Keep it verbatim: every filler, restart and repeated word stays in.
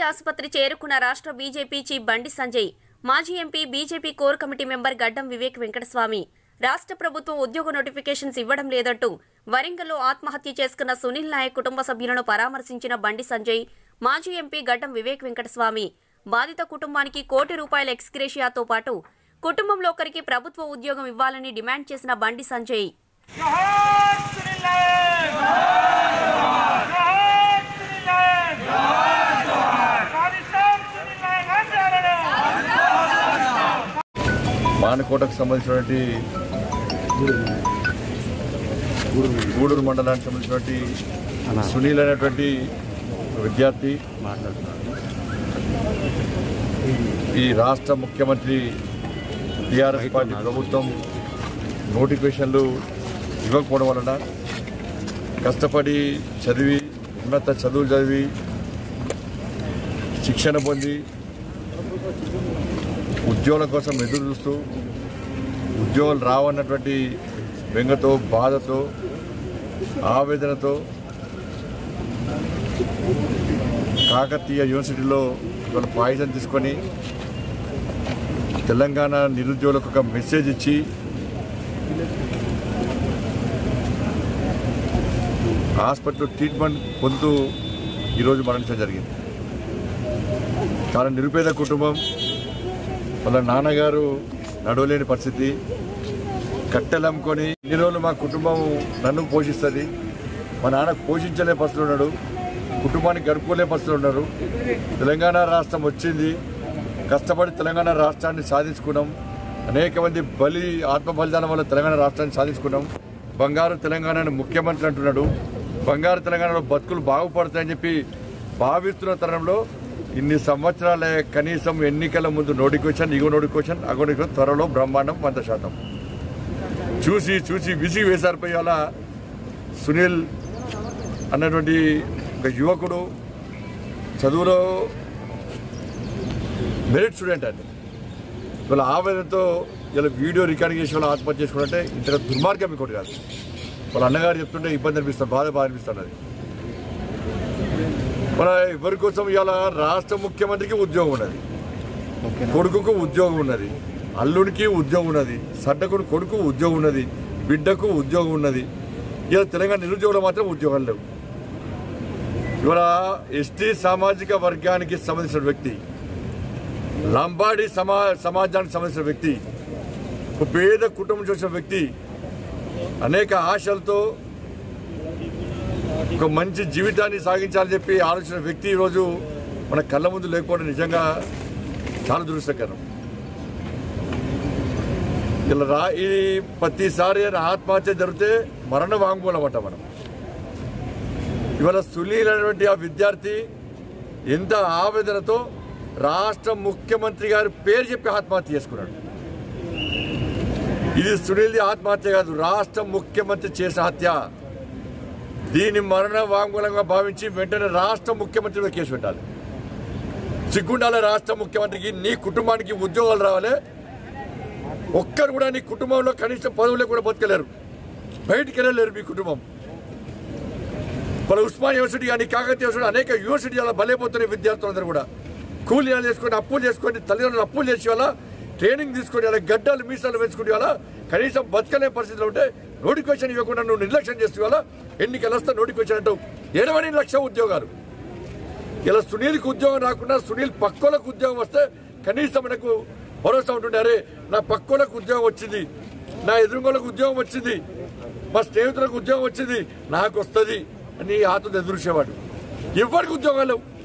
ఆసుపత్రి చేరుకున్న రాష్ట్ర బీజేపీ చీఫ్ బండి సంజయ్, మాజీ MP BJP core committee member Gaddam Vivek Venkataswamy రాష్ట్ర ప్రభుత్వం ఉద్యోగ నోటిఫికేషన్స్ ఇవ్వడం లేదంటూ వరంగల్లో ఆత్మహత్య చేసుకున్న సునీల్ నాయక్ కుటుంబ సభ్యులను పరామర్శించిన బండి సంజయ్, మాజీ ఎంపీ గడ్డం వివేక్ వెంకటస్వామి బాధిత కుటుంబానికి కోటి రూపాయల ఎక్స్గ్రేషియాతో పాటు కుటుంబంలో ఒకరికి ప్రభుత్వ ఉద్యోగం ఇవ్వాలని డిమాండ్ చేసిన బండి సంజయ్, మానకోటకు సంబంధించినటువంటి గూడూరు మండలానికి సంబంధించినటువంటి సునీల్ అనేటువంటి విద్యార్థి మాట్లాడుతున్నారు. ఈ రాష్ట్ర ముఖ్యమంత్రి టీఆర్ఎస్ పార్టీ ప్రభుత్వం నోటిఫికేషన్లు ఇవ్వకపోవడం వలన కష్టపడి చదివి ఉన్నత చదువులు చదివి శిక్షణ పొంది ఉద్యోగాల కోసం ఎదురు చూస్తూ ఉద్యోగాలు రావన్నటువంటి బెంగతో, బాధతో, ఆవేదనతో కాకతీయ యూనివర్సిటీలో ఇవాళ పాయిజన్ తీసుకొని తెలంగాణ నిరుద్యోగులకు ఒక మెసేజ్ ఇచ్చి హాస్పిటల్లో ట్రీట్మెంట్ పొందుతూ ఈరోజు మరణించడం జరిగింది. చాలా నిరుపేద కుటుంబం, వాళ్ళ నాన్నగారు నడవలేని పరిస్థితి, కట్టెలు అమ్ముకొని ఇన్ని రోజులు మా కుటుంబం నన్ను పోషిస్తుంది, మా నాన్న పోషించలే పరిస్థితులు ఉన్నాడు, కుటుంబానికి గడుపుకోలే పరిస్థితులు ఉన్నారు. తెలంగాణ రాష్ట్రం వచ్చింది, కష్టపడి తెలంగాణ రాష్ట్రాన్ని సాధించుకున్నాం. అనేక మంది బలి ఆత్మ బలిదానం వల్ల తెలంగాణ రాష్ట్రాన్ని సాధించుకున్నాం. బంగారు తెలంగాణని ముఖ్యమంత్రి అంటున్నాడు. బంగారు తెలంగాణలో బతుకులు బాగుపడతాయని చెప్పి భావిస్తున్న తరుణంలో ఇన్ని సంవత్సరాలే కనీసం ఎన్నికల ముందు నోటిఫికేషన్, ఇగో నోటిఫికేషన్, అగో నోటిఫికేషన్, త్వరలో బ్రహ్మాండం వంద శాతం చూసి చూసి విసిగి వేసారిపోయి అలా సునీల్ అన్నటువంటి ఒక యువకుడు చదువులో మెరిట్ స్టూడెంట్ అండి. ఇవాళ ఆవేదనతో ఇలా వీడియో రికార్డింగ్ చేసి వాళ్ళు ఆత్మహత్య చేసుకుంటే ఇంత దుర్మార్గం ఇంకోటి కాదు. వాళ్ళ అన్నగారు చెప్తుంటే ఇబ్బంది అనిపిస్తారు, బాధ బాధ అనిపిస్తుంది. అది మన ఎవరి కోసం ఇవాళ రాష్ట్ర ముఖ్యమంత్రికి ఉద్యోగం ఉన్నది, కొడుకుకు ఉద్యోగం ఉన్నది, అల్లుడికి ఉద్యోగం ఉన్నది, సడ్డకుడు కొడుకు ఉద్యోగం ఉన్నది, బిడ్డకు ఉద్యోగం ఉన్నది. ఇవాళ తెలంగాణ నిరుద్యోగులు మాత్రం ఉద్యోగాలు లేవు. ఇవాళ ఎస్టీ సామాజిక వర్గానికి సంబంధించిన వ్యక్తి, లంబాడి సమా సమాజానికి సంబంధించిన వ్యక్తి, ఒక పేద కుటుంబం చూసిన వ్యక్తి, అనేక ఆశలతో ఒక మంచి జీవితాన్ని సాగించాలని చెప్పి ఆలోచన వ్యక్తి ఈరోజు మన కళ్ళ ముందు లేకపోవడం నిజంగా చాలా దురదృష్టకరం. ఇలా రా ఈ ప్రతిసారి ఆత్మహత్య జరిగితే మరణ వాంగ్మూలం అంట మనం. ఇవాళ సునీల్ అనేటువంటి ఆ విద్యార్థి ఎంత ఆవేదనతో రాష్ట్ర ముఖ్యమంత్రి గారి పేరు చెప్పి ఆత్మహత్య చేసుకున్నాడు. ఇది సునీల్ది ఆత్మహత్య కాదు, రాష్ట్ర ముఖ్యమంత్రి చేసిన హత్య. దీన్ని మరణ వాంగ్మూలంగా భావించి వెంటనే రాష్ట్ర ముఖ్యమంత్రి మీద కేసు పెట్టాలి. సిగ్గుండాల రాష్ట్ర ముఖ్యమంత్రికి, నీ కుటుంబానికి ఉద్యోగాలు రావాలి. ఒక్కరు కూడా నీ కుటుంబంలో కనీసం పదవులే కూడా బతకలేరు, బయటికి వెళ్ళలేరు మీ కుటుంబం. వాళ్ళ ఉస్మాన్ యూనివర్సిటీ కానీ కాకతీయ యూనివర్సిటీ అనేక యూనివర్సిటీల బలైపోతున్న విద్యార్థులందరూ కూడా కూలీలు చేసుకొని అప్పులు చేసుకొని తల్లిదండ్రులు అప్పులు చేసి వాళ్ళ ట్రైనింగ్ తీసుకొని వాళ్ళ గడ్డలు మీసాలు పెంచుకునే వాళ్ళ కనీసం బతకలే పరిస్థితిలో ఉంటే నోటిఫికేషన్ ఇవ్వకుండా నువ్వు నిర్లక్ష్యం చేస్తే వాళ్ళ ఎన్నికలు వస్తే నోటిఫికేషన్ అంటావు. ఇరవై లక్షల ఉద్యోగాలు ఇలా సునీల్కి ఉద్యోగం రాకుండా సునీల్ పక్కోలకు ఉద్యోగం వస్తే కనీసం మనకు భరోసా ఉంటుండే, అరే నా పక్కోలకు ఉద్యోగం వచ్చింది, నా ఎదురుగోళ్ళకు ఉద్యోగం వచ్చింది, మా స్నేహితులకు ఉద్యోగం వచ్చింది, నాకు వస్తుంది అని ఆతను ఎదురుసేవాడు. ఎవరికి ఉద్యోగాలు